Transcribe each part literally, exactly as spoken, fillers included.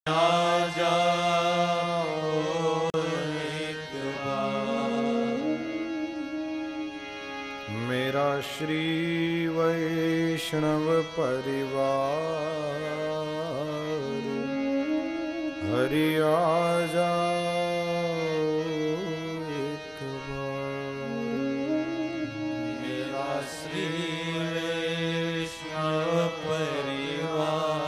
आ जाओ एक बार। मेरा श्री वैष्णव परिवार हरि आ जाओ एक बार। मेरा श्री वैष्णव परिवार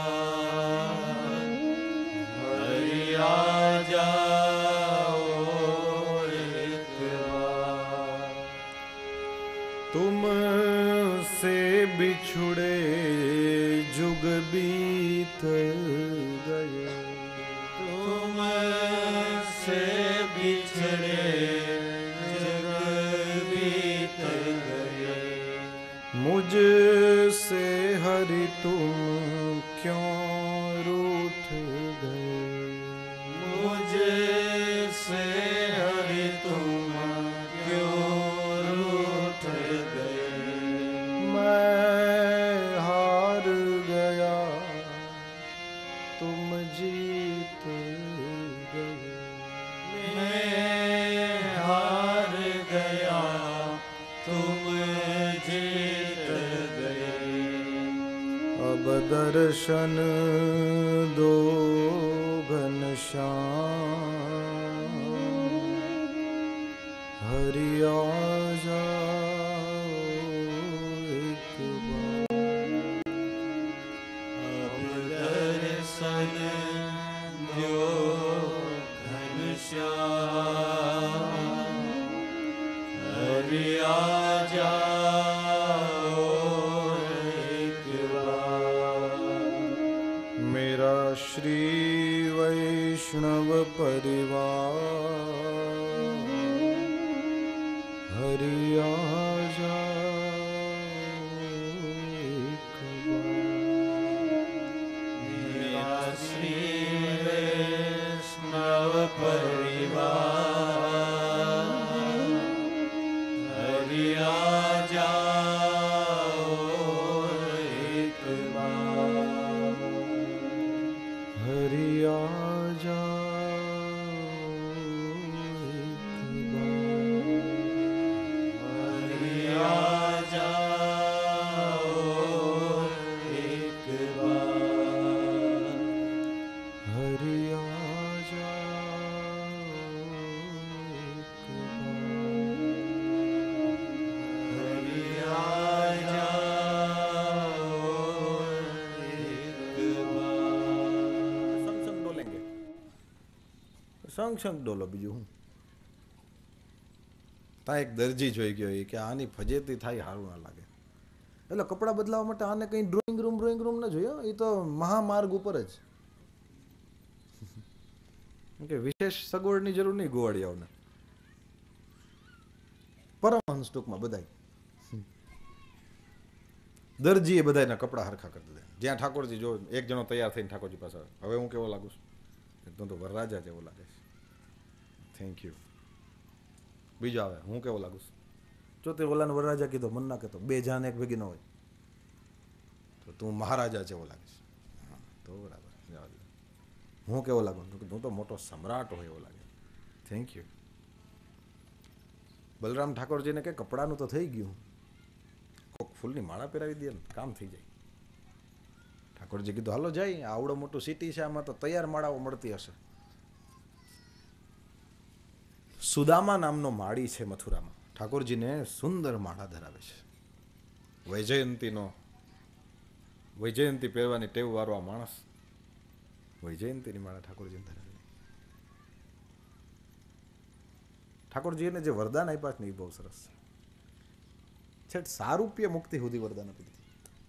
हरि आ जाओ एक बार। तुम से बिछुड़े जुग बीत गए, तुम से बिछड़े जुग बीत गए। मुझ से हरि तुम क्यों रूठ गए, मुझ से हरि तुम क्यों रूठ गए। मैं हार गया तुम जीत गए, मैं हार गया तुम जीत गए। अब दर्शन दो घनश्याम हरि आ जाओ एक बार। अब दर्शन दो घनश्याम हरि आ जाओ एक बार। मेरा श्री वैष्णव परिवार हरि आ जाओ एक बार। मेरा श्री वैष्णव परिवार हरि आ जाओ एक बार। हरि आ जाओ एक बार। हरि आ जाओ एक बार। हरि आ जाओ एक बार। हरि आ जाओ एक बार। संग संग डोलेंगे, संग संग डोलो। बीजू हूँ ता एक दर्जी જોઈ ગયો કે આની ફજેતી થાય સારું ના લાગે, એટલે કપડાં બદલાવા માટે આને કંઈ ડ્રોઈંગ રૂમ ડ્રોઈંગ રૂમ ન જોઈએ, એ તો મહામાર્ગ ઉપર જ કે વિશેષ સગવડની જરૂર નહીં ગોવાળિયાઓને. પરમહંસ ટૂંકમાં બધાય દરજીએ બધાના કપડાં હરખા કરી દીધા. જ્યાં ઠાકોરજી જો એક જણો તૈયાર થઈને ઠાકોરજી પાસે આવે, હવે હું કેવો લાગુ છું? તું તો વરરાજા જેવો લાગે છે. Thank you. બીજો આવે, હું કેવો લાગુ છું? જો તે ઓલાને વરરાજા કીધો, મન ના કહેતો, બે જાન એક ભેગી ન હોય તો તું મહારાજા જેવો લાગે છે. હા તો બરાબર. હું કેવો લાગુ? તું તો મોટો સમ્રાટ હોય એવો લાગે. Thank you. બલરામ ઠાકોરજીને કે કપડાનું તો થઈ ગયું, કોક ફૂલની માળા પહેરાવી દે ને કામ થઈ જાય. ઠાકોરજી કીધું હાલો જાય, આવડો મોટું સિટી છે, આમાં તો તૈયાર માળાઓ મળતી હશે. સુદામા નામનો માળી છે મથુરામાં, ઠાકોરજીને સુંદર માળા ધરાવે છે. વૈજયંતીનો વૈજયંતી પહેરવાની ટેવ વાળો આ માણસ વૈજયંતીની માળા ઠાકોરજીને ધરાવે. ઠાકોરજીને જે વરદાન આપ્યા છે ને એ બહુ સરસ છે. છેટ સારૂપ્ય મુક્તિ સુધી વરદાન આપી દીધી.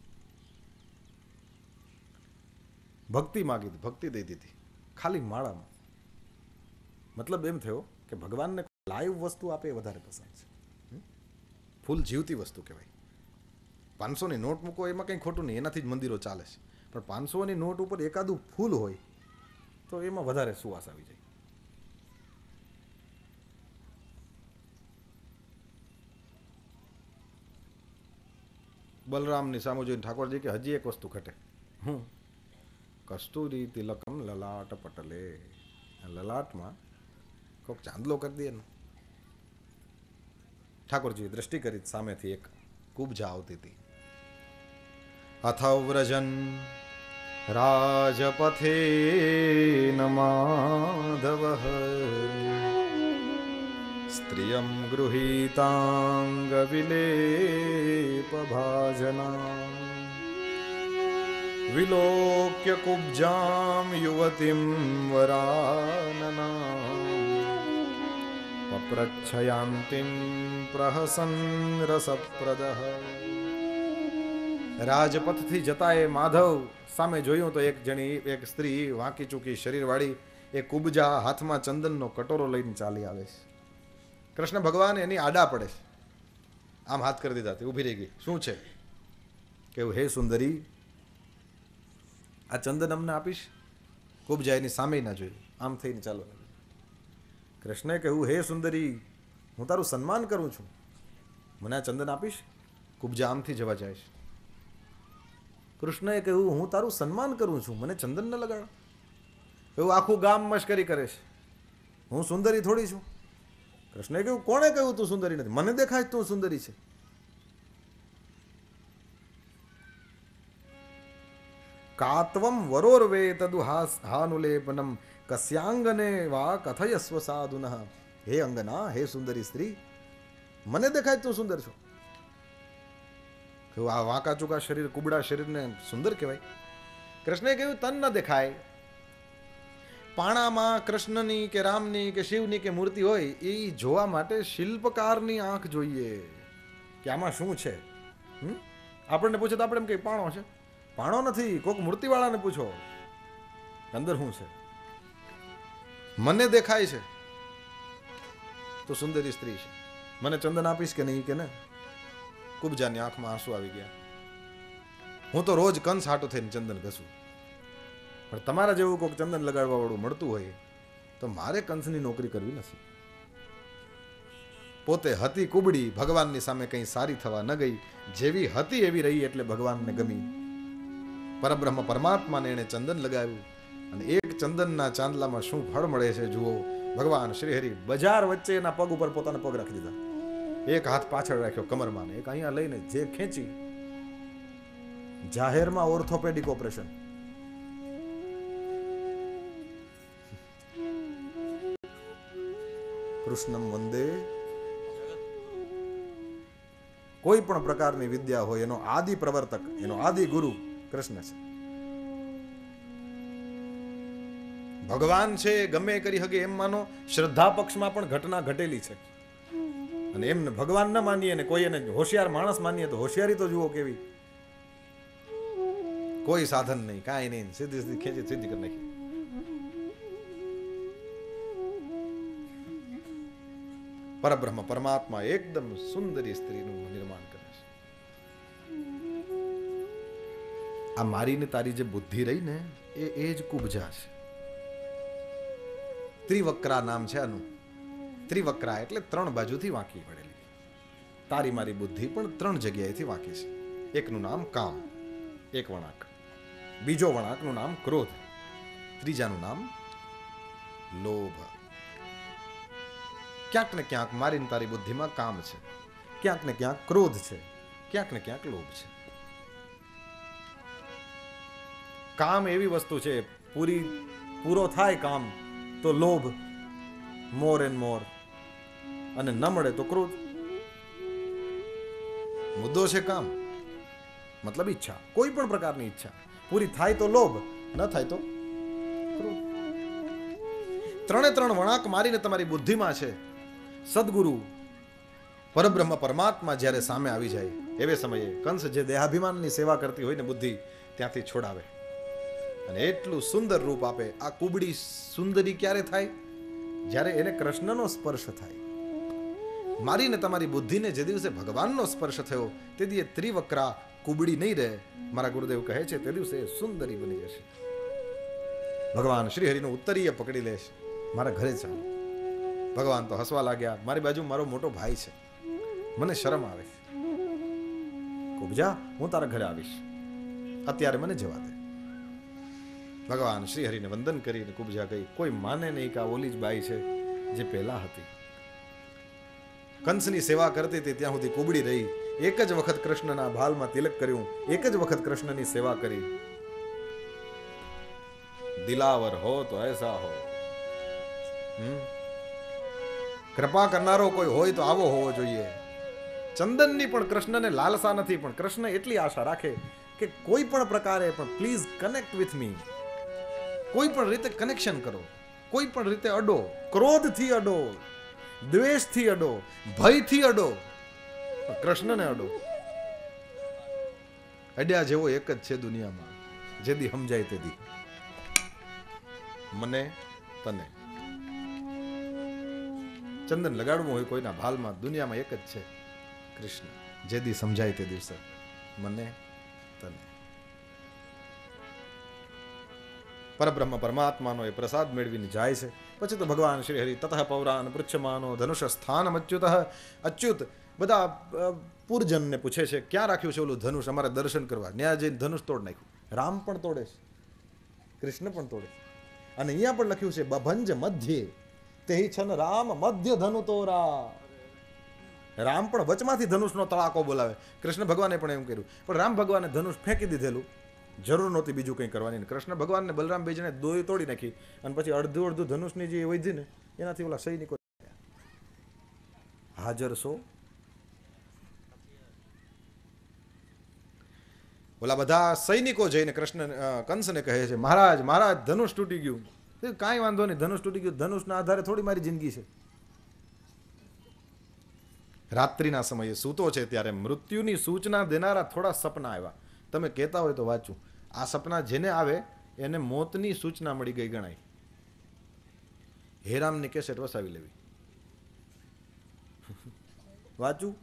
ભક્તિ માગી હતી, ભક્તિ દઈ દીધી ખાલી માળામાં. મતલબ એમ થયો કે ભગવાનને લાઈવ વસ્તુ આપે એ વધારે પસંદ છે. ફૂલ જીવતી વસ્તુ કહેવાય. પાંચસોની નોટ મૂકો એમાં કંઈ ખોટું નહીં, એનાથી જ મંદિરો ચાલે છે. પણ પાંચસોની નોટ ઉપર એકાદું ફૂલ હોય તો એમાં વધારે સુવાસ આવી જાય. બલરામની સામે જોઈને ઠાકોરજી કે હજી એક વસ્તુ ઘટે. હું કસ્તુરી તિલકમ લલાટ પટલે. લલાટમાં કોક ચાંદલો કરી દે ને. ઠાકોરજી દ્રષ્ટિ કરી સામેથી એક કુબજા આવતી હતી. અથવ્રજન રાજપથે માધવ સ્ત્રિયમ ગૃહીતાંગ વિલેપ ભાજના વિલોક્ય કુબ્જામ યુવતીમ વરાનના પપ્રચ્છયાંતિમ પ્રહસન રસપ્રદઃ. રાજપથથી જતા એ માધવ સામે જોયું તો એક જણી એક સ્ત્રી વાંકી ચૂકી શરીરવાળી એ કુબજા હાથમાં ચંદનનો કટોરો લઈને ચાલી આવે છે. કૃષ્ણ ભગવાન એની આડા પડે છે. આમ હાથ કરી દીધા, તે ઊભી રહી ગઈ. શું છે? કેવું, હે સુંદરી, આ ચંદન અમને આપીશ? કુબજા એની સામે ના જોયું, આમ થઈને ચાલો. કૃષ્ણે કહ્યું, હે સુંદરી, હું તારું સન્માન કરું છું, મને આ ચંદન આપીશ? કુબજા આમથી જવા જાય છે. કૃષ્ણએ કહ્યું, હું તારું સન્માન કરું છું, મને ચંદન ન લગાડો. એવું આખું ગામ મશ્કરી કરે છે, હું સુંદરી થોડી છું. કૃષ્ણએ કહ્યું, કોણે કહ્યું તું સુંદરી નથી? મને દેખાય તું સુંદરી છે. કાત્વમ વરોર્વે તદુ હાનુલેપનમ કસ્યાંગને વા કથયસ્વ સાધુનઃ. હે અંગના, હે સુંદરી સ્ત્રી, મને દેખાય તું સુંદર છો. આ વાંકા ચૂકા શરીર, કુબડા શરીરને સુંદર કહેવાય? કૃષ્ણે કહ્યું, તન ન દેખાય. પાણામાં કૃષ્ણની કે રામની કે શિવની કે મૂર્તિ હોય એ જોવા માટે શિલ્પકારની આંખ જોઈએ કે આમાં શું છે. હમ આપણને પૂછે તો આપણે એમ કે પાણો છે. પાણો નથી, કોઈક મૂર્તિવાળાને પૂછો અંદર શું છે. મને દેખાય છે તો સુંદરી સ્ત્રી છે. મને ચંદન આપીશ કે નહીં કે ને? કુબજાની આંખમાં આંસુ આવી ગયા. હું તો રોજ કંસ હાટો થઈને ચંદન ઘસું, પણ તમારા જેવું કોઈક ચંદન લગાડવા વાળું મળતું હોય તો મારે કંસની નોકરી કરવી નથી. પોતે હતી કુબડી, ભગવાનની સામે કંઈ સારી થવા ન ગઈ, જેવી હતી એવી રહી એટલે ભગવાનને ગમી. પરબ્રહ્મ પરમાત્માને એણે ચંદન લગાવ્યું અને એક ચંદનના ચાંદલામાં શું ફળ મળે છે જુઓ. ભગવાન શ્રીહરિ બજાર વચ્ચે એના પગ ઉપર પોતાના પગ રાખી દીધા. એક હાથ પાછળ રાખ્યો કમરમાં, એક અહીંયા લઈને જે ખેંચી, જાહેરમાં ઓર્થોપેડિક ઓપરેશન. કૃષ્ણમ વંદે. કોઈ પણ પ્રકારની વિદ્યા હોય એનો આદિ પ્રવર્તક, એનો આદિ ગુરુ કૃષ્ણ છે. ભગવાન છે ગમે કરી હગે એમ માનો. શ્રદ્ધા પક્ષમાં પણ ઘટના ઘટેલી છે અને એમને ભગવાન ન માનીએ ને કોઈ એને હોશિયાર માણસ માનીએ તો હોશિયારી તો જુઓ કેવી. કોઈ સાધન નહીં, કાંઈ નહીં, સીધી સીધી ખેંચી સીધી કરી નાખી. પરબ્રહ્મ પરમાત્મા એકદમ સુંદરી સ્ત્રીનું નિર્માણ કરે છે. આ મારીને તારી જે બુદ્ધિ રહી ને એ એ જ કુબજા છે. ત્રિવક્રા નામ છે આનું. ત્રિવક્રા એટલે ત્રણ બાજુથી વાંકી પડેલી. તારી મારી બુદ્ધિ પણ ત્રણ જગ્યાએથી વાંકી છે. એકનું નામ કામ, એક વળાંક. બીજો વળાંકનું નામ ક્રોધ. ત્રીજાનું નામ લોભ. ક્યાંક ને ક્યાંક મારીને તારી બુદ્ધિમાં કામ છે, ક્યાંક ને ક્યાંક ક્રોધ છે, ક્યાંક ને ક્યાંક લોભ છે. કામ એવી વસ્તુ છે, પૂરી પૂરો થાય કામ તો લોભ મોર એન્ડ મોર, અને ન મળે તો ક્રોધ. મુદ્દો છે કામ, મતલબ ઈચ્છા, કોઈ પણ પ્રકારની ઈચ્છા. પૂરી થાય તો લોભ, ન થાય તો ક્રોધ. ત્રણે ત્રણ વળાંક મારીને તમારી બુદ્ધિમાં છે. સદગુરુ પરબ્રહ્મ પરમાત્મા જ્યારે સામે આવી જાય એવે સમયે કંસ જે દેહાભિમાનની સેવા કરતી હોય ને બુદ્ધિ ત્યાંથી છોડાવે અને એટલું સુંદર રૂપ આપે. આ કુબડી સુંદરી ક્યારે થાય? જ્યારે એને કૃષ્ણનો સ્પર્શ થાય. મારીને તમારી બુદ્ધિને જે દિવસે ભગવાનનો સ્પર્શ થયો તે દિવસે ત્રિવક્રા કુબડી નહીં રહે. મારા ગુરુદેવ કહે છે તે દિવસે સુંદરી બની જશે. ભગવાન શ્રી હરિનું ઉત્તરીય પકડી લેશે. મારા ઘરે ચાલો. ભગવાન તો હસવા લાગ્યા. મારી બાજુ મારો મોટો ભાઈ છે, મને શરમ આવે છે. કુબજા, હું તારા ઘરે આવીશ, અત્યારે મને જવા દે. ભગવાન શ્રી હરિને વંદન કરીને કુબજા ગઈ. કોઈ માને નહીં કે આ ઓલી જ બાઈ છે જે પહેલા હતી. કંસની સેવા કરતી હતી ત્યાં સુધી કુબડી રહી. એક જ વખત કૃષ્ણના ભાલમાં તિલક કર્યું, એક જ વખત કૃષ્ણની સેવા કરી. દિલાવર હો તો એસા હો. હમ કૃપા કરનારો કોઈ હોય તો આવો હોવો જોઈએ. ચંદનની પણ કૃષ્ણને લાલસા નથી, પણ કૃષ્ણ એટલી આશા રાખે કે કોઈ પણ પ્રકારે પણ પ્લીઝ કનેક્ટ વિથ મી. કોઈ પણ રીતે કનેક્શન કરો, કોઈ પણ રીતે અડો, ક્રોધથી અડો, દ્વેષથી અડો, ભયથી અડો, કૃષ્ણને અડો. અડ્યા જેવો એક જ છે દુનિયામાં, જેદી સમજાય તેદી. મને તને ચંદન લગાડવું હોય કોઈના ભાલમાં, દુનિયામાં એક જ છે કૃષ્ણ. જેદી સમજાય તે દિવસે મને તને. પરબ્રહ્મ પરમાત્માનો એ પ્રસાદ મેળવીને જાય છે. પછી તો ભગવાન શ્રી હરિ તતઃ પૌરાન પૃચ્છમાનો ધનુષ સ્થાનમ અચ્યુત. અચ્યુત બધા પૂરજનને પૂછે છે ક્યાં રાખ્યું છે ઓલું ધનુષ, અમારે દર્શન કરવા. ન્યા જઈને ધનુષ તોડ નાખ્યું. રામ પણ તોડે છે, કૃષ્ણ પણ તોડે છે. અને અહીંયા પણ લખ્યું છે બભંજ મધ્યે તે છન રામ મધ્ય ધનુ તોરા. રામ પણ વચમાંથી ધનુષનો તળાકો બોલાવે. કૃષ્ણ ભગવાને પણ એમ કર્યું, પણ રામ ભગવાને ધનુષ ફેંકી દીધેલું, જરૂર નહોતી બીજું કંઈ કરવાની. કૃષ્ણ ભગવાનને બલરામ બે જણે દોરી તોડી નાખી અને પછી અડધું અડધું ધનુષની જે વધી ને એનાથી ઓલા સૈનિકો હાજર સો. ઓલા બધા સૈનિકો જઈને કૃષ્ણ કંસને કહે છે મહારાજ મહારાજ ધનુષ તૂટી ગયું. કાંઈ વાંધો નહીં, ધનુષ તૂટી ગયું, ધનુષના આધારે થોડી મારી જિંદગી છે. રાત્રિના સમયે સૂતો છે ત્યારે મૃત્યુની સૂચના દેનારા થોડા સપના આવ્યા. તમે કહેતા હોય તો વાંચું. આ સપના જેને આવે એને મોતની સૂચના મળી ગઈ ગણાય. હેરામની કેસેટ વસાવી લેવી. વાંચું,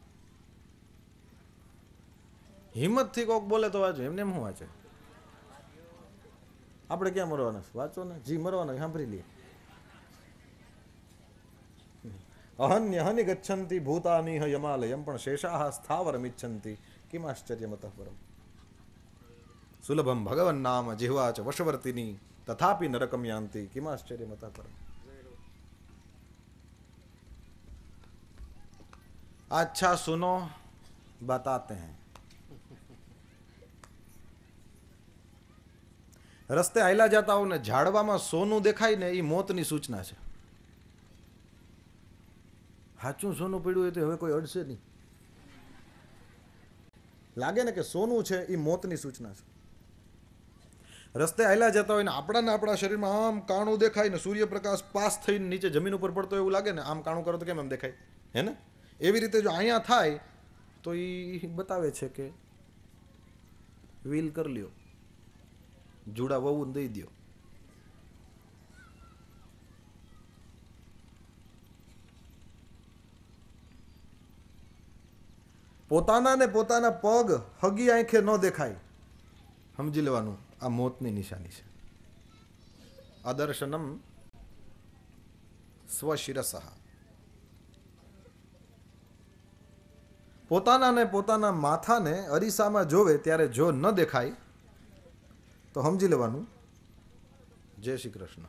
હિંમતથી કોક બોલે તો વાંચું, એમને એમ શું વાંચે? આપણે ક્યાં મરવાના? વાંચો ને, જી મરવાના સાંભળી લઈએ. અહન્ય હનિ ગચ્છન્તિ ભૂતાની યમાલયમ પણ શેષાહ સ્થાવરમિચ્છન્તિ કિમાશ્ચર્યમતઃ પરમ. સુલભમ ભગવન નામ જીહવા ચ વશવર્તિની તથાપિ નરકમ યાન્તિ કિમાશ્ચર્યમતઃ પરમ. अच्छा सुनो बताते हैं. રસ્તે આયલા જતા હો ને ઝાડવામાં સોનું દેખાય ને એ મોતની સૂચના છે. સાચું સોનું પડ્યું હોય તો હવે કોઈ અડશે નહીં. લાગે ને કે સોનું છે એ મોતની સૂચના છે. રસ્તે આયલા જતા હોય ને આપણાને આપણા શરીરમાં આમ કાણું દેખાય ને સૂર્યપ્રકાશ પાસ થઈને નીચે જમીન ઉપર પડતો એવું લાગે ને, આમ કાણું કરો તો કેમ એમ દેખાય, હે ને? એવી રીતે જો અહીંયા થાય તો એ બતાવે છે કે વીલ કરી લ્યો, જુડા વહુ દઈ દો. પોતાના ને પોતાના પગ હગી આંખે ન દેખાય, સમજી લેવાનું આ મોતની નિશાની છે. અદર્શનમ સ્વશિરસઃ. પોતાના ને પોતાના માથાને અરીસામાં જોવે ત્યારે જો ન દેખાય તો સમજી લેવાનું જય શ્રી કૃષ્ણ.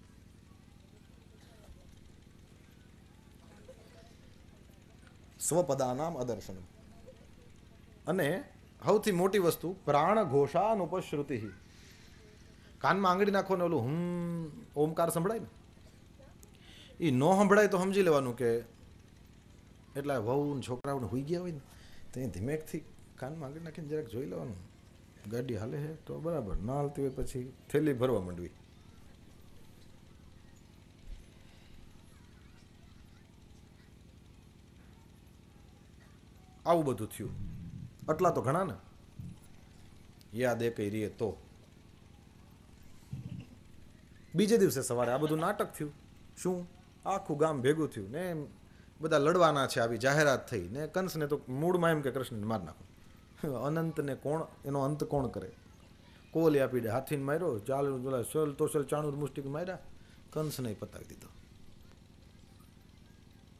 સ્વપદાનામ અદર્શનમ. અને સૌથી મોટી વસ્તુ પ્રાણ ઘોષાનુપશ્રુતિ. કાનમાં આંગળી નાખો ને ઓલું હમ ઓમકાર સંભળાય ને, એ ન સંભળાય તો સમજી લેવાનું કે એટલા વહુ છોકરાઓને હોઈ ગયા હોય ને તો એ ધીમેકથી કાનમાં આંગળી નાખીને જરાક જોઈ લેવાનું. ગાડી હાલે છે તો બરાબર, ના હાલતી હોય પછી થેલી ભરવા માંડવી. આવું બધું થયું. આટલા તો ઘણા ને યાદ એ કઈ રીએ તો. બીજે દિવસે સવારે આ બધું નાટક થયું. શું? આખું ગામ ભેગું થયું ને બધા લડવાના છે, આવી જાહેરાત થઈ ને કંસને તો મૂળમાં એમ કે કૃષ્ણને માર નાખો. અનંતને કોણ એનો અંત કોણ કરે? કોલ આપી દે, હાથીને માર્યો, ચાલ સોલ તો સોલ ચાણુર મુષ્ટિક માર્યા, કંસને પતાવી દીધો.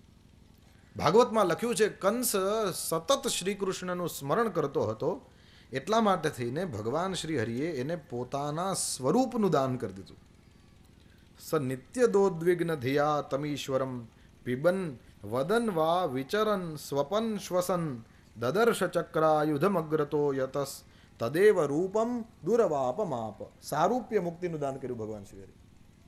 ભાગવતમાં લખ્યું છે કંસ સતત શ્રી કૃષ્ણનું સ્મરણ કરતો હતો એટલા માટે થઈને ભગવાન શ્રી હરિએ એને પોતાના સ્વરૂપનું દાન કરી દીધું. સ નિત્ય દોદ્વિગ્ન ધિયા તમીશ્વરમ પિબન વદન વા વિચરન સ્વપન શ્વસન દદર્શ ચક્રાયુધમગ્રતો યતસ તદેવ રૂપમ દુરવાપમાપ. સારૂપ્ય મુક્તિનું દાન કર્યું ભગવાન શ્રી હરિ.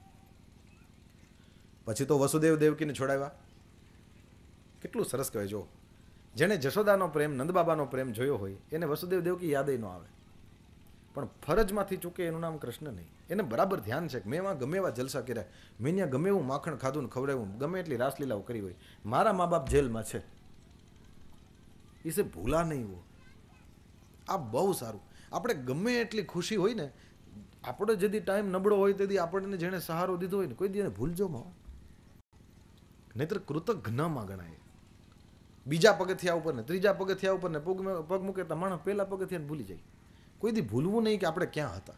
પછી તો વસુદેવ દેવકીને છોડાવ્યા. કેટલું સરસ કહેવાય. જો જેણે જશોદાનો પ્રેમ, નંદબાબાનો પ્રેમ જોયો હોય એને વસુદેવ દેવકી યાદ ન આવે, પણ ફરજમાંથી ચૂકે એનું નામ કૃષ્ણ નહીં. એને બરાબર ધ્યાન છે કે મેં એમાં ગમે એવા જલસા કર્યા, મેં ત્યાં ગમે એવું માખણ ખાધું ને ખવડાવ્યું, ગમે એટલી રાસલીલાઓ કરી હોય, મારા મા બાપ જેલમાં છે, ઇસે ભૂલા નહીં હો. આ બહુ સારું. આપણે ગમે એટલી ખુશી હોય ને, આપણે જેથી ટાઈમ નબળો હોય તેથી આપણને જેણે સહારો દીધો હોય ને કોઈ દી ભૂલજો માં, નહીતર કૃતજ્ઞમાં ગણાય. બીજા પગથિયા ઉપર ને ત્રીજા પગથિયા ઉપર ને પગ પગ મૂકે તો માણસ પહેલા પગથિયાને ભૂલી જાય. કોઈ દી ભૂલવું નહીં કે આપણે ક્યાં હતા.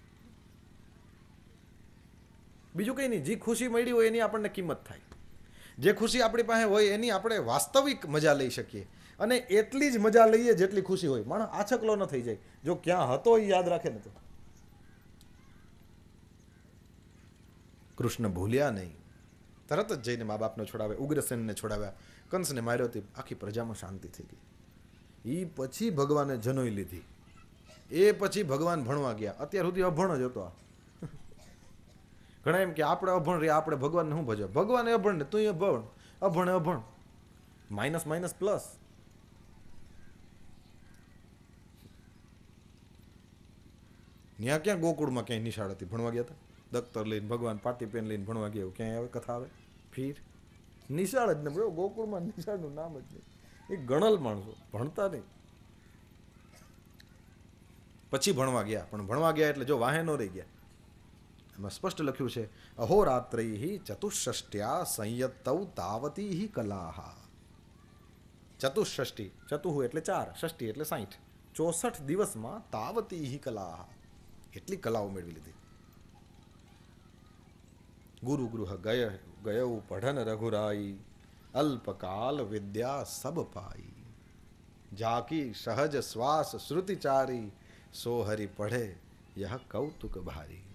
બીજું કંઈ નહીં, જે ખુશી મળી હોય એની આપણને કિંમત થાય. જે ખુશી આપણી પાસે હોય એની આપણે વાસ્તવિક મજા લઈ શકીએ, અને એટલી જ મજા લઈએ જેટલી ખુશી હોય. માણસ આછકલો ન થઈ જાય જો ક્યાં હતો એ યાદ રાખે ને તો. કૃષ્ણ ભૂલ્યા નહીં, તરત જ જઈને મા બાપને છોડાવે, ઉગ્રસેનને છોડાવ્યા, કંસને માર્યો હતી, આખી પ્રજામાં શાંતિ થઈ ગઈ. એ પછી ભગવાને જનોઈ લીધી, એ પછી ભગવાન ભણવા ગયા. અત્યાર સુધી અભણ જ હતો. ઘણા એમ કે આપણે અભણ રહ્યા, આપણે ભગવાનને શું ભજવા? ભગવાન અભણ ને તું અભણ, અભણ અભણ, માઇનસ માઇનસ પ્લસ. ત્યાં ક્યાં ગોકુળમાં ક્યાંય નિશાળ હતી, ભણવા ગયા હતા? દખ્તર લઈને ભગવાન પાટી પેન લઈને ભણવા ગયા ક્યાંય આવે કથા આવે? ફીર નિશાળ જ ને બરો. ગોકુળમાં નિશાળનું નામ જ નહીં. એ ગણલ માણસો ભણતા નહીં. પછી ભણવા ગયા, પણ ભણવા ગયા એટલે જો વાહે ન રહી ગયા. એમાં સ્પષ્ટ લખ્યું છે અહોરાત્રૈ ચતુષ્ષષ્ટ્યા સંયત્તૌ તાવતી કલાહા. ચતુષ્ષષ્ટિ, ચતુઃ એટલે ચાર, ષષ્ટિ એટલે સાઠ, ચોસઠ દિવસમાં તાવતી કલાહા, એટલી કલાઓ મેળવી લીધી. ગુરુ ગૃહ ગય ગયઉ પઢન રઘુરાઈ, અલ્પકાલ વિદ્યા સબ પાઈ, જાકી સહજ શ્વાસ શ્રુતિચારી, સો હરિ પઢે યહ કૌતુક ભારી.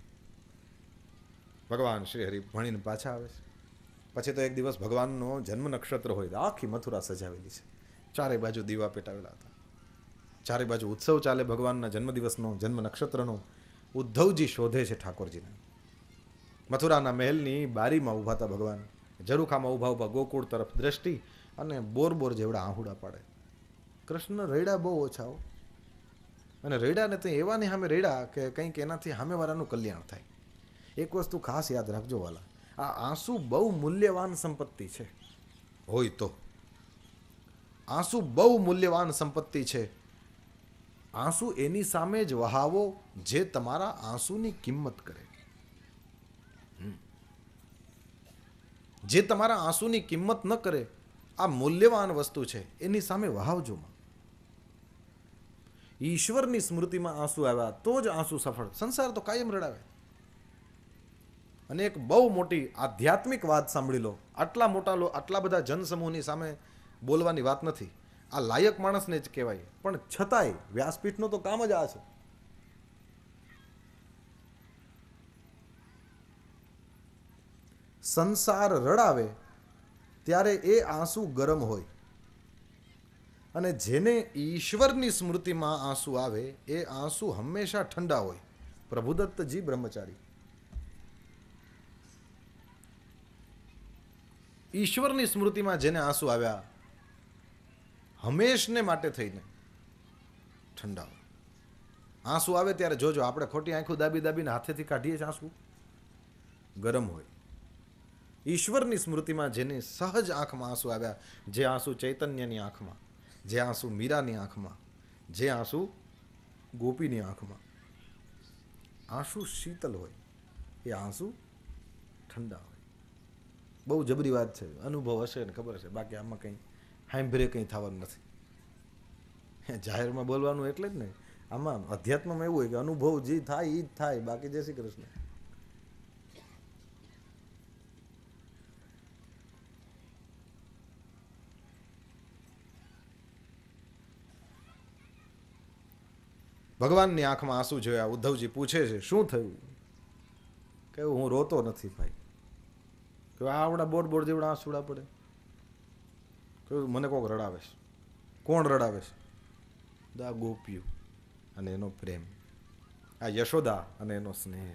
ભગવાન શ્રી હરિ ભણીને પાછા આવે છે. પછી તો એક દિવસ ભગવાનનો જન્મ નક્ષત્ર હોય, આખી મથુરા સજાવેલી છે, ચારે બાજુ દીવા પેટાવેલા હતા, ચારે બાજુ ઉત્સવ ચાલે ભગવાનના જન્મદિવસનો, જન્મ નક્ષત્રનો. ઉદ્ધવજી શોધે છે ઠાકોરજીને. મથુરાના મહેલની બારીમાં ઊભા હતા ભગવાન, ઝરૂખામાં ઊભા ઊભા ગોકુળ તરફ દ્રષ્ટિ, અને બોર બોર જેવડા આહુડા પાડે. કૃષ્ણ રેડા બહુ ઓછા, અને રેડાને તો એવા ને સામે રેડા કે કંઈક એનાથી સામેવાળાનું કલ્યાણ થાય. એક વસ્તુ ખાસ યાદ રાખજો વાલા, આ આંસુ બહુ મૂલ્યવાન સંપત્તિ છે. હોય તો આંસુ બહુ મૂલ્યવાન સંપત્તિ છે. આંસુ એની સામે જ વહાવો જે તમારા આંસુની કિંમત કરે. જે તમારા આંસુની કિંમત ન કરે, આ મૂલ્યવાન વસ્તુ છે, એની સામે વહાવજો. ઈશ્વરની સ્મૃતિમાં આંસુ આવ્યા તો જ આંસુ સફળ. સંસાર તો કાયમ રડાવે. અને એક બહુ મોટી આધ્યાત્મિક વાત સાંભળી લો. આટલા મોટા લો, આટલા બધા જનસમૂહની સામે બોલવાની વાત નથી, આ લાયક માણસને જ કહેવાય. પણ છતાંય વ્યાસપીઠનું તો કામ જ આ છે. સંસાર રડાવે ત્યારે એ આંસુ ગરમ હોય, અને જેને ઈશ્વરની સ્મૃતિમાં આંસુ આવે એ આંસુ હંમેશા ઠંડા હોય. પ્રભુદત્તજી બ્રહ્મચારી ઈશ્વરની સ્મૃતિમાં જેને આંસુ આવ્યા હંમેશને માટે થઈને ઠંડા હોય. આંસુ આવે ત્યારે જોજો, આપણે ખોટી આંખું દાબી દાબીને હાથેથી કાઢીએ છીએ, આંસુ ગરમ હોય. ઈશ્વરની સ્મૃતિમાં જેની સહજ આંખમાં આંસુ આવ્યા, જે આંસુ ચૈતન્યની આંખમાં, જે આંસુ મીરાની આંખમાં, જે આંસુ ગોપીની આંખમાં, આંસુ શીતલ હોય, એ આંસુ ઠંડા હોય. બહુ જબરી વાત છે. અનુભવ હશે ને ખબર હશે, બાકી આમાં કંઈ હાંભરે કંઈ થવાનું નથી. જાહેરમાં બોલવાનું એટલે જ ને. આમાં અધ્યાત્મમાં એવું હોય કે અનુભવ જે થાય એ જ થાય, બાકી જય શ્રી કૃષ્ણ. ભગવાનની આંખમાં આંસુ જોયા. ઉદ્ધવજી પૂછે છે શું થયું? કે હું રોતો નથી ભાઈ. કે આવડા બોડ બોડ જેવડા આંસુડા પડે. કહ્યું મને કોક રડાવે છે. કોણ રડાવે છે? દા ગોપીઓ અને એનો પ્રેમ, આ યશોદા અને એનો સ્નેહ.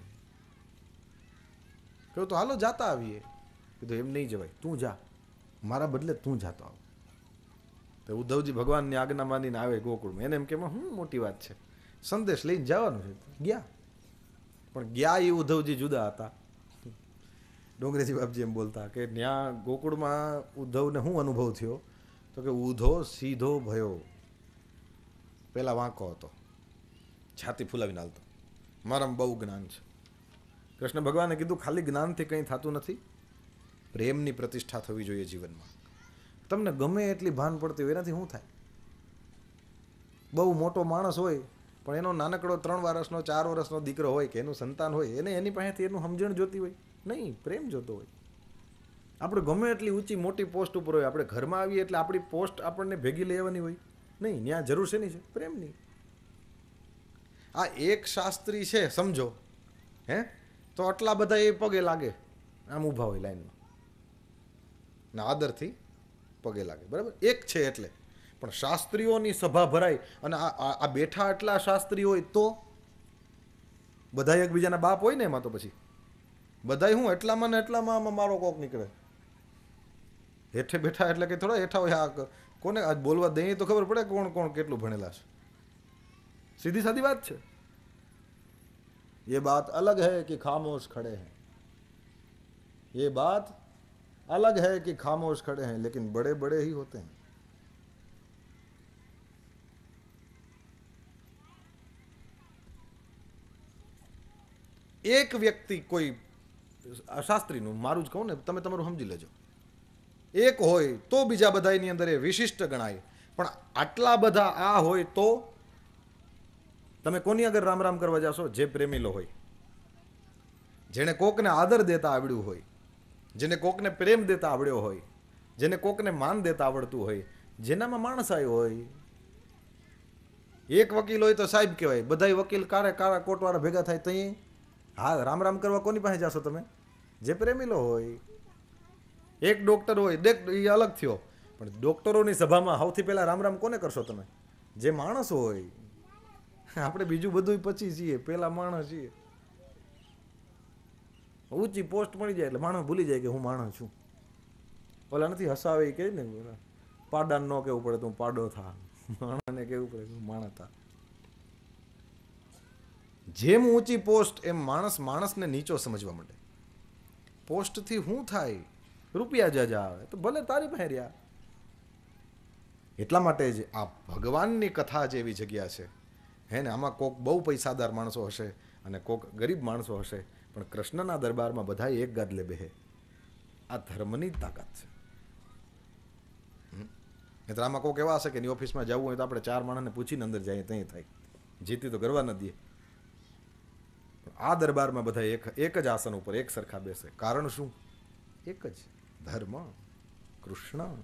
કહ્યું તો હાલો જાતા આવીએ. કીધું એમ નહીં જવાય, તું જા, મારા બદલે તું જાતો આવ. તો ઉદ્ધવજી ભગવાનની આજ્ઞા માનીને આવે ગોકુળમાં. એને એમ કે હું મોટી વાત છે, સંદેશ લઈને જવાનું છે. ગયા, પણ ગયા એ ઉદ્ધવજી જુદા હતા. ડોંગરેજી બાપજી એમ બોલતા કે ત્યાં ગોકુળમાં ઉદ્ધવને શું અનુભવ થયો? તો કે ઉધો સીધો ભયો. પેલા વાંકો હતો, છાતી ફૂલાવીને હાલતો, મારામાં બહુ જ્ઞાન છે. કૃષ્ણ ભગવાને કીધું ખાલી જ્ઞાનથી કંઈ થતું નથી, પ્રેમની પ્રતિષ્ઠા થવી જોઈએ જીવનમાં. તમને ગમે એટલી ભાન પડતી હોય એનાથી શું થાય? બહુ મોટો માણસ હોય પણ એનો નાનકડો ત્રણ વર્ષનો ચાર વર્ષનો દીકરો હોય કે એનું સંતાન હોય, એને એની પાસેથી એનું સમજણ જોતી હોય નહીં, પ્રેમ જોતો હોય. આપણે ગમે એટલી ઊંચી મોટી પોસ્ટ ઉપર હોય, આપણે ઘરમાં આવીએ એટલે આપણી પોસ્ટ આપણને ભેગી લેવાની હોય નહીં, ત્યાં જરૂર છે નહીં છે પ્રેમની. આ એક શાસ્ત્રી છે સમજો, હે, તો આટલા બધા એ પગે લાગે, આમ ઊભા હોય લાઈનમાં, ના આદરથી પગે લાગે, બરાબર? એક છે એટલે. પણ શાસ્ત્રીઓની સભા ભરાય અને આ બેઠા એટલા શાસ્ત્રી હોય તો બધા એકબીજાના બાપ હોય ને એમાં, તો પછી બધાય હું એટલામાં ને એટલામાં મારો કોક નીકળે. હેઠે બેઠા એટલે કે થોડા હેઠા હોય. આ કોને આજ બોલવા દઈએ તો ખબર પડે કોણ કોણ કેટલું ભણેલા છે. સીધી સાદી વાત છે. ये बात अलग है कि खामोश खड़े हैं, ये बात अलग है कि खामोश खड़े हैं, लेकिन बड़े बड़े ही होते हैं. એક વ્યક્તિ કોઈ શાસ્ત્રીનું, મારું જ કહું ને, તમે તમારું સમજી લેજો, એક હોય તો બીજા બધાની અંદર એ વિશિષ્ટ ગણાય. પણ આટલા બધા આ હોય તો તમે કોની આગળ રામ રામ કરવા જાશો? જે પ્રેમીલો હોય, જેને કોકને આદર દેતા આવડ્યું હોય, જેને કોકને પ્રેમ દેતા આવડ્યો હોય, જેને કોકને માન દેતા આવડતું હોય, જેનામાં માણસ આવ્યો હોય. એક વકીલ હોય તો સાહેબ કહેવાય, બધાય વકીલ કારે કારા કોટવાળા ભેગા થાય તઈ હા રામ રામ કરવા કોની પાસે જાશો તમે? જે પ્રેમીલો હોય. એક ડોક્ટર હોય, દેખ એ અલગ થયો, પણ ડોક્ટરોની સભામાં સૌથી પહેલા રામ રામ કોને કરશો તમે? જે માણસ હોય. આપણે બીજું બધું પછી છીએ, પેલા માણસ છીએ. ઊંચી પોસ્ટ મળી જાય એટલે માણસ ભૂલી જાય કે હું માણસ છું. ઓલા નથી હસાવે કે ને, પાડાને ન કેવું પડે તું પાડો થા, માણસને કેવું પડે હું માણસ થા. જેમ ઊંચી પોસ્ટ એમ માણસ માણસને નીચો સમજવા માંડે. પોસ્ટથી શું થાય? રૂપિયા જાજા આવે તો ભલે તારી પાસે રહ્યા. એટલા માટે જ આ ભગવાનની કથા જ એવી જગ્યા છે, હે ને. આમાં કોક બહુ પૈસાદાર માણસો હશે અને કોક ગરીબ માણસો હશે, પણ કૃષ્ણના દરબારમાં બધા એક ગાદલે બેહે. આ ધર્મની જ તાકાત છે. એટલે આમાં કોક એવા હશે કે એની ઓફિસમાં જવું હોય તો આપણે ચાર માણસને પૂછીને અંદર જઈએ ત્યાં થાય, જીતી તો ગરવા ન દઈએ. આ દરબારમાં બધા એક એક જ આસન ઉપર એક સરખા બેસે. કારણ શું? એક જ ધર્મ, કૃષ્ણ.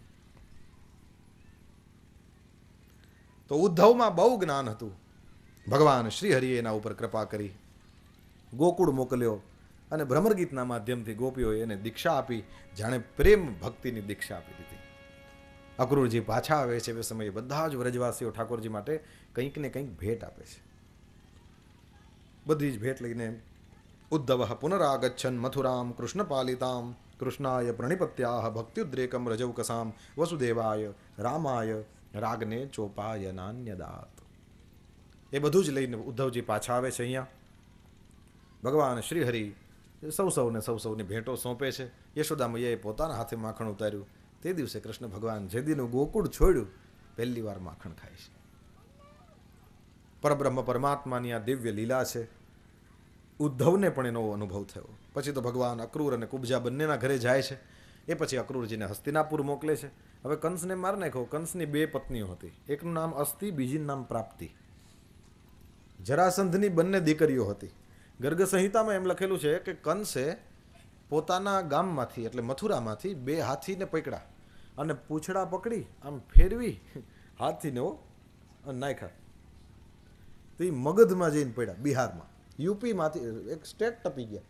તો ઉદ્ધવમાં બહુ જ્ઞાન હતું. ભગવાન શ્રી હરિએ એના ઉપર કૃપા કરી, ગોકુળ મોકલ્યો અને ભ્રમર ગીતના માધ્યમથી ગોપીઓએ એને દીક્ષા આપી, જાણે પ્રેમ ભક્તિની દીક્ષા આપી દીધી. અક્રૂરજી પાછા આવે છે એ સમયે બધા જ વ્રજવાસીઓ ઠાકોરજી માટે કંઈક ને કંઈક ભેટ આપે છે. બધી જ ભેટ લઈને ઉદ્ધવ પુનરાગચ્છન મથુરામ કૃષ્ણ પાલિતામ કૃષ્ણાય પ્રણિપત્યાહ ભક્ત્યુદ્રેકમ રજૌકસામ વસુદેવાય રામાય રાગને ચોપાય નાન્યદાત. એ બધું જ લઈને ઉદ્ધવજી પાછા આવે છે. અહીંયા ભગવાન શ્રી હરિ સૌ સૌને સૌ સૌની ભેટો સોંપે છે. યશોદા મૈયાએ પોતાના હાથે માખણ ઉતાર્યું. તે દિવસે કૃષ્ણ ભગવાન જે દીનું ગોકુળ છોડ્યું, પહેલી વાર માખણ ખાય છે. પરબ્રહ્મ પરમાત્માની આ દિવ્ય લીલા છે. ઉદ્ધવને પણ એનો અનુભવ થયો. પછી તો ભગવાન અક્રૂર અને કુબજા બંનેના ઘરે જાય છે. એ પછી અક્રૂરજીને હસ્તિનાપુર મોકલે છે. હવે કંસને માર નાખ્યો. કંસની બે પત્નીઓ હતી, એકનું નામ અસ્તિ, બીજીનું નામ પ્રાપ્તિ. જરાસંધની બંને દીકરીઓ હતી. ગર્ગ સંહિતામાં એમ લખેલું છે કે કંસે પોતાના ગામમાંથી એટલે મથુરામાંથી બે હાથીને પકડ્યા અને પૂંછડા પકડી આમ ફેરવી હાથીને નાખ્યા. તો એ મગધમાં જઈને પડ્યા, બિહારમાં. યુપીમાંથી એક સ્ટેટ ટપી ગયા.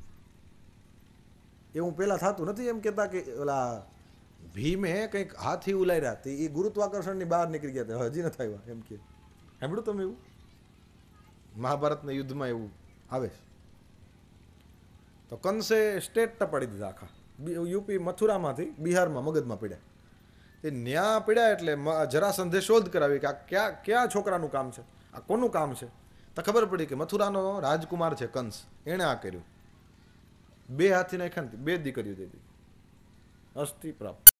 એવું પહેલાં થતું નથી. એમ કહેતા કે ઓલા ભીમે કંઈક હાથી ઉલાર્યા તે એ ગુરુત્વાકર્ષણની બહાર નીકળી ગયા હતા, હજી નથી આવ્યા એમ કે. સાંભળ્યું તમે એવું? મહાભારતના યુદ્ધમાં એવું આવે છે. તો કંસે સ્ટેટ ટપાડી દીધા આખા. યુપી મથુરામાંથી બિહારમાં મગધમાં પડ્યા. એ ન્યા પડ્યા એટલે જરાસંધે શોધ કરાવી કે આ ક્યાં ક્યાં છોકરાનું કામ છે, આ કોનું કામ છે. તો ખબર પડી કે મથુરાનો રાજકુમાર છે કંસ, એણે આ કર્યું. બે હાથી નાખ્યા ને બે દીકરીઓ દીધી. અસ્થિ પ્રાપ્ત.